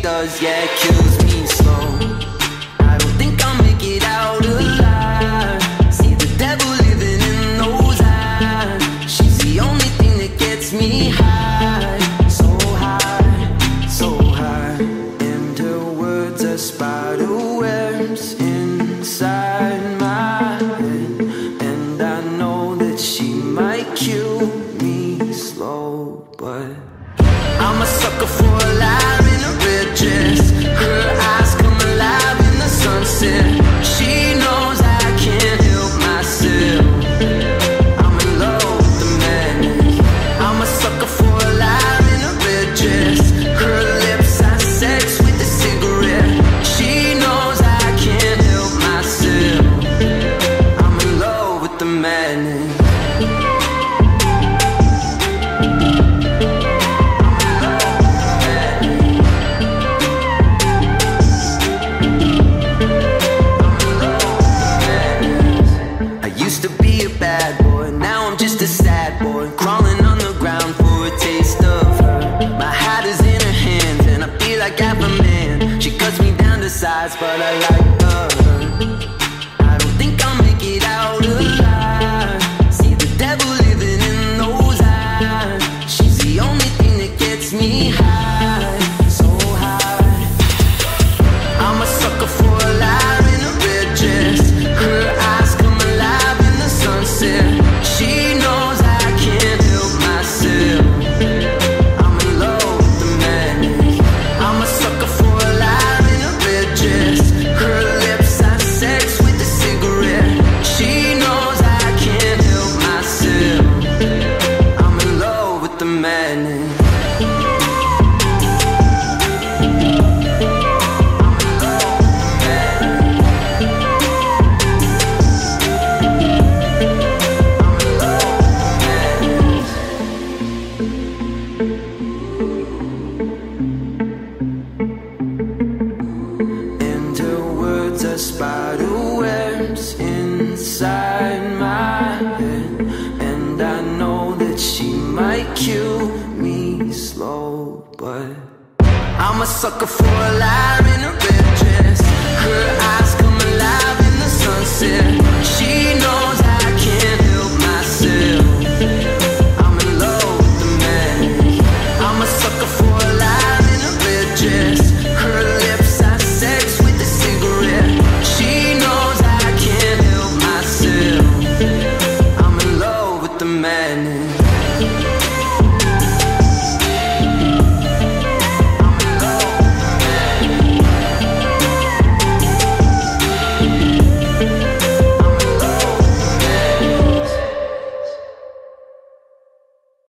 does, yeah, it kills me slow. I don't think I'll make it out alive. See the devil living in those eyes. She's the only thing that gets me high. So high, so high. And her words are spider webs inside my head. And I know that she might kill me slow, but I'm a sucker for a lie in a red dress. Her eyes come alive in the sunset. She knows I can't help myself. I'm in love with the madness. I'm a sucker for a lie in a red dress. Her lips have sex with a cigarette. She knows I can't help myself. I'm in love with the madness. Bad boy, now I'm just a sad boy, crawling on the ground for a taste of her. My hat is in her hands and I feel like half a man. She cuts me down to size, but I like her. I don't think I'll make it out alive. See the devil living in those eyes. She's the only thing that gets me high, so high. I'm a sucker for a lie in a red dress. Her eyes come alive in the sunset. She knows I can't help myself. I'm in love with the madness. I'm a sucker for a lie in a red dress. Her lips have sex with a cigarette. She knows I can't help myself. I'm in love with the madness. Spider webs inside my head. And I know that she might kill me slow, but I'm a sucker for a lie.